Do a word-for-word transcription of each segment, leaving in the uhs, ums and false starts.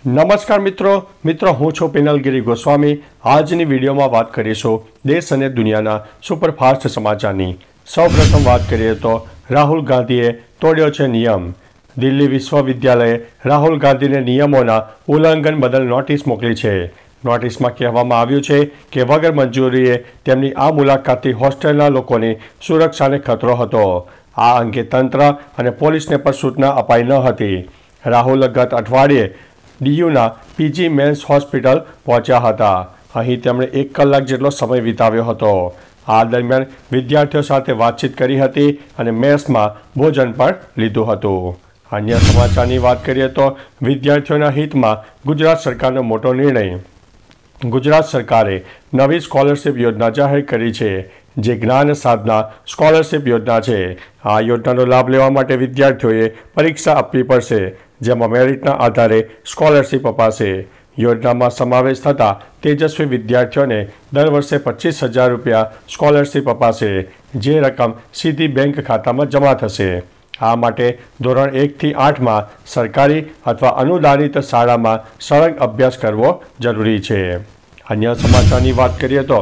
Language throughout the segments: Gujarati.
નમસ્કાર મિત્રો મિત્રો હું છું પિનલગીરી ગોસ્વામી। આજની વિડીયોમાં વાત કરીશું દેશ અને દુનિયાના સુપરફાસ્ટ સમાચારની। સૌપ્રથમ વાત કરીએ તો રાહુલ ગાંધીએ તોડ્યો છે નિયમ। દિલ્હી વિશ્વવિદ્યાલયે રાહુલ ગાંધીને નિયમોના ઉલ્લંઘન બદલ નોટિસ મોકલી છે। નોટિસમાં કહેવામાં આવ્યું છે કે વગર મંજૂરીએ તેમની આ મુલાકાતથી હોસ્ટેલના લોકોની સુરક્ષાને ખતરો હતો। આ અંગે તંત્ર અને પોલીસને પણ સૂચના અપાઈ ન હતી। રાહુલ ગત અઠવાડિયે ડીયુના પીજી મેન્સ હોસ્પિટલ પહોંચ્યા હતા। અહીં તેમણે એક કલાક જેટલો સમય વિતાવ્યો હતો। આ દરમિયાન વિદ્યાર્થીઓ સાથે વાતચીત કરી હતી અને મેસમાં ભોજન પણ લીધું હતું। અન્ય સમાચારની વાત કરીએ તો વિદ્યાર્થીઓના હિતમાં ગુજરાત સરકારનો મોટો નિર્ણય। ગુજરાત સરકારે નવી સ્કોલરશિપ યોજના જાહેર કરી છે, જે જ્ઞાન સાધના સ્કોલરશિપ યોજના છે। આ યોજનાનો લાભ લેવા માટે વિદ્યાર્થીઓએ પરીક્ષા આપવી પડશે, જેમાં મેરિટના આધારે સ્કોલરશિપ અપાશે। યોજનામાં સમાવેશ થતા તેજસ્વી વિદ્યાર્થીઓને દર વર્ષે પચીસ હજાર રૂપિયા સ્કોલરશિપ અપાશે, જે રકમ સીધી બેંક ખાતામાં જમા થશે। આ માટે ધોરણ એકથી આઠમાં સરકારી અથવા અનુદાનિત શાળામાં સળંગ અભ્યાસ કરવો જરૂરી છે। અન્ય સમાચારની વાત કરીએ તો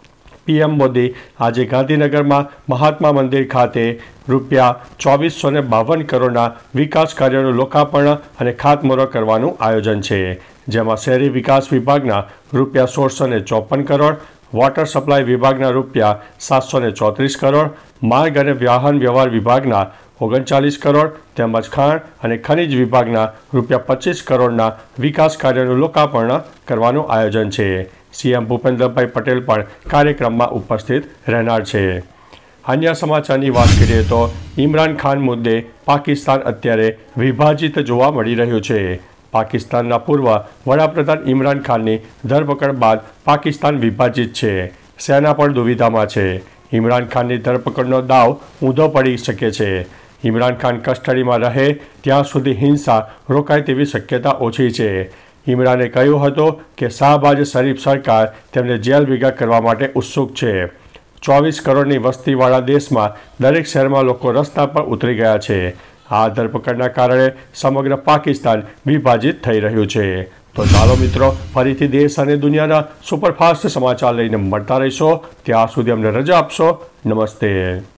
પીએમ મોદી આજે ગાંધીનગરમાં મહાત્મા મંદિર ખાતે રૂપિયા ચોવીસો ને બાવન કરોડના વિકાસ કાર્યોનું લોકાર્પણ અને ખાતમુહૂર્ત કરવાનું આયોજન છે, જેમાં શહેરી વિકાસ વિભાગના રૂપિયા સોળસો ને ચોપન કરોડ, વોટર સપ્લાય વિભાગના રૂપિયા સાતસો ને ચોત્રીસ કરોડ, માર્ગ અને વાહન વ્યવહાર વિભાગના ઓગણચાલીસ કરોડ તેમજ ખાણ અને ખનિજ વિભાગના રૂપિયા પચીસ કરોડના વિકાસ કાર્યોનું લોકાર્પણ કરવાનું આયોજન છે। સીએમ ભૂપેન્દ્રભાઈ પટેલ પણ કાર્યક્રમમાં ઉપસ્થિત રહેનાર છે। અન્ય સમાચારની વાત કરીએ તો ઇમરાન ખાન મુદ્દે પાકિસ્તાન અત્યારે વિભાજિત જોવા મળી રહ્યું છે। પાકિસ્તાનના પૂર્વ વડાપ્રધાન ઇમરાન ખાનની ધરપકડ બાદ પાકિસ્તાન વિભાજિત છે। સેના પણ દુવિધામાં છે। ઇમરાન ખાનની ધરપકડનો દાવ ઊંધો પડી શકે છે। ઇમરાન ખાન કસ્ટડીમાં રહે ત્યાં સુધી હિંસા રોકાય તેવી શક્યતા ઓછી છે। ઇમરાને કહ્યું હતું કે શાહબાજ શરીફ સરકાર તેમને જેલ ભેગા કરવા માટે ઉત્સુક છે। ચોવીસ કરોડની વસ્તીવાળા દેશમાં દરેક શહેરમાં લોકો રસ્તા પર ઉતરી ગયા છે। આ ધરપકડના કારણે સમગ્ર પાકિસ્તાન વિભાજિત થઈ રહ્યું છે। તો ચાલો મિત્રો, ફરીથી દેશ અને દુનિયાના સુપરફાસ્ટ સમાચાર લઈને મળતા રહીશો। ત્યાં સુધી અમને રજા આપશો। નમસ્તે।